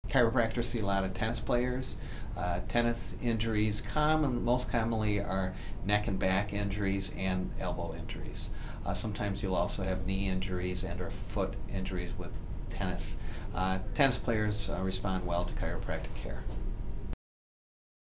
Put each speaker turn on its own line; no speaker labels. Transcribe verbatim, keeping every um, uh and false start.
chiropractors see a lot of tennis players. Uh, tennis injuries common, most commonly are neck and back injuries and elbow injuries. Uh, sometimes you'll also have knee injuries and or foot injuries with tennis. Uh, tennis players uh, respond well to chiropractic care.